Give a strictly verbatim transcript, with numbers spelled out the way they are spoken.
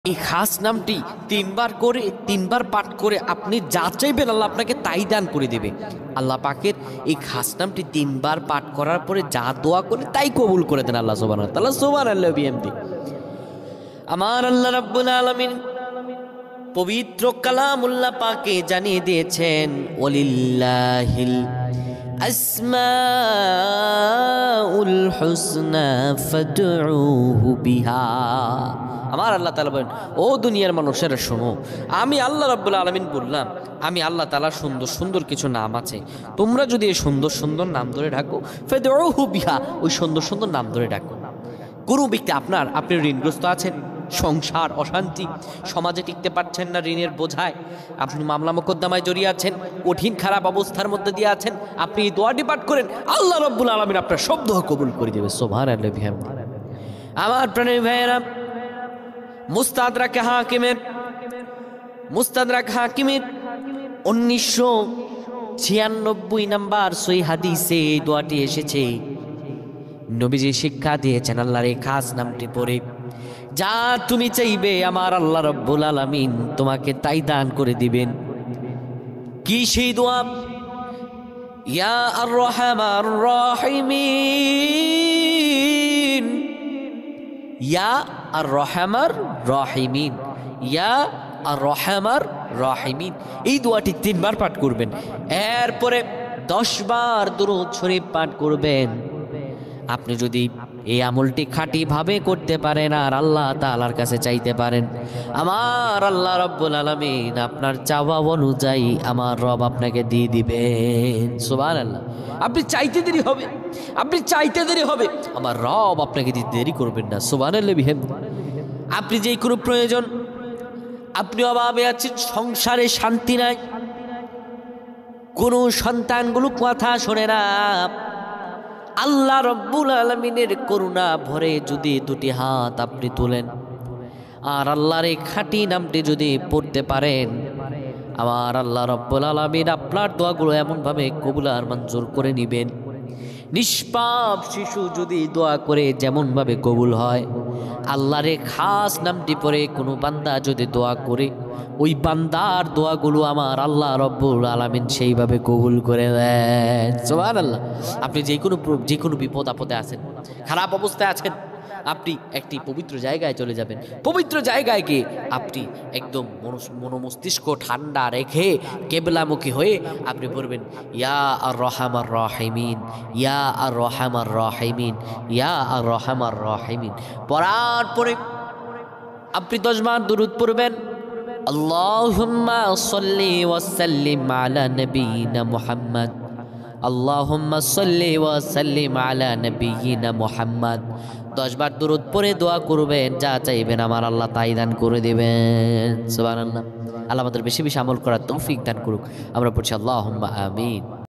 এই খাস নামটি তিনবার করে তিনবার পাঠ করে আপনি যা চাইবেন আল্লাহ আপনাকে তাই দান করে দেবে। আল্লাহ পাকের এই খাস নামটি তিনবার পাঠ করার পরে যা দোয়া করে তাই কবুল করে দেন আল্লাহ সুবহানাহু ওয়া তাআলা। সুবহানাল্লাহি ওয়া বিহামদিহি। আমার আল্লাহ রাব্বুল আলামিন পবিত্র কালামুল্লাহ পাকে জানিয়ে দিয়েছেন, ওয়ালিল্লাহিল আসমাউল হুসনা ফাদউহু বিহা। আমার আল্লাহ তাআলা বলেন, ও দুনিয়ার মানুষেরা শোনো, আমি আল্লাহ রাব্বুল আলামিন বললাম, আমি আল্লাহ তাআলা সুন্দর সুন্দর কিছু নাম আছে, তোমরা যদি এই সুন্দর সুন্দর নাম ধরে ডাকো, ফাদউহু বিহা, ওই সুন্দর সুন্দর নাম ধরে ডাকো। কোনো ব্যক্তি আপনার আপনি ঋণগ্রস্ত আছেন, সংসার অশান্তি, সমাজে টিকতে পারছেন না ঋণের বোঝায়, আপনি মামলা মোকদ্দমায় জড়িয়ে আছেন, কঠিন খারাপ অবস্থার মধ্যে দিয়ে আছেন, আপনি এই দোয়াটি পাঠ করেন, আল্লাহ রাব্বুল আলামিন আপনার সব দোয়া কবুল করে দেবে। সুবহানাল্লাহি ওয়া বিহামদিহি। আমার প্রাণের ভাইয়েরা, মুস্তাদরাক হাকিমের মুস্তাদরাক হাকিমের উনিশশো ছিয়ানব্বই নাম্বার সহিহ হাদিসে এই দোয়াটি এসেছে। নবীজি শিক্ষা দিয়েছেন, আল্লাহর এই খাস নামটি পড়ে যা তুমি চাইবে আমার আল্লাহ রাব্বুল আলামিন তোমাকে তাই দান করে দিবেন। কি সেই দোয়া? ইয়া আর রহমান রহিমিন, ইয়া আর রহমান রহিমিন, ইয়া আর রহমান রহিমিন। এই দোয়াটি তিনবার পাঠ করবেন, এরপরে দশ বার দুরূদ শরীফ পাঠ করবেন। আপনি যদি এই আমলটি খাঁটি ভাবে করতে পারেন আর আল্লাহ তাআলার কাছে চাইতে পারেন, আমার আল্লাহ রাব্বুল আলামিন আপনার চাওয়া অনুযায়ী আমার রব আপনাকে দিয়ে দিবেন। সুবহানাল্লাহ। আপনি চাইতে দেরি হবে, আপনি চাইতে দেরি হবে, আমার রব আপনাকে দিতে দেরি করবেন না। সুবহানাল্লাহি বিহামদিহি। আপনি যে কোনো প্রয়োজন, আপনি অভাবে আছেন, সংসারে শান্তি নাই, কোনো সন্তানগুলো কথা শোনে না, আল্লাহ রাব্বুল আলামিনের করুণা ভরে যদি দুটি হাত আপনি তোলেন আর আল্লাহর এই খাঁটি নামটি যদি পড়তে পারেন, আমার আল্লাহ রাব্বুল আলামিন আপনার দোয়াগুলো এমনভাবে কবুল আর মঞ্জুর করে নেবেন। নিষ্পাপ শিশু যদি দোয়া করে যেমনভাবে কবুল হয়, আল্লাহর এই খাস নামটি পড়ে কোনো বান্দা যদি দোয়া করে, ওই বান্দার দোয়াগুলো আমার আল্লাহ রাব্বুল আলামিন সেইভাবে কবুল করে দেন। সুবহানাল্লাহ। আপনি যে কোনো যে কোনো বিপদ আপদে আছেন, খারাপ অবস্থায় আছেন, আপনি একটি পবিত্র জায়গায় চলে যাবেন, পবিত্র জায়গায় গিয়ে আপনি একদম মনোমস্তিষ্ক ঠান্ডা রেখে কেবলামুখী হয়ে আপনি পড়বেন, ইয়া আর রহমান রহিমিন, ইয়া আর রহমান রহিমিন, ইয়া আর রহমান রহিমিন। পড়ার পরে আপনি দশ বার দুরূদ পড়বেন। আল্লাহুম্মা সাল্লি ওয়া সাল্লিম আলা নবিয়িনা মুহাম্মদ, আল্লাহুম্মা সাল্লি ওয়া সাল্লিম আলা নবিয়িনা মুহাম্মদ। দশ বার দুরূদ পড়ে দোয়া করবেন, যা চাইবেন আমার আল্লাহ তাই দান করে দেবেন। সুবহানাল্লাহ। আল্লাহ আমাদের বেশি বেশি আমল করার তৌফিক দান করুক। আমরা পড়ছি আল্লাহুম্মা আমিন।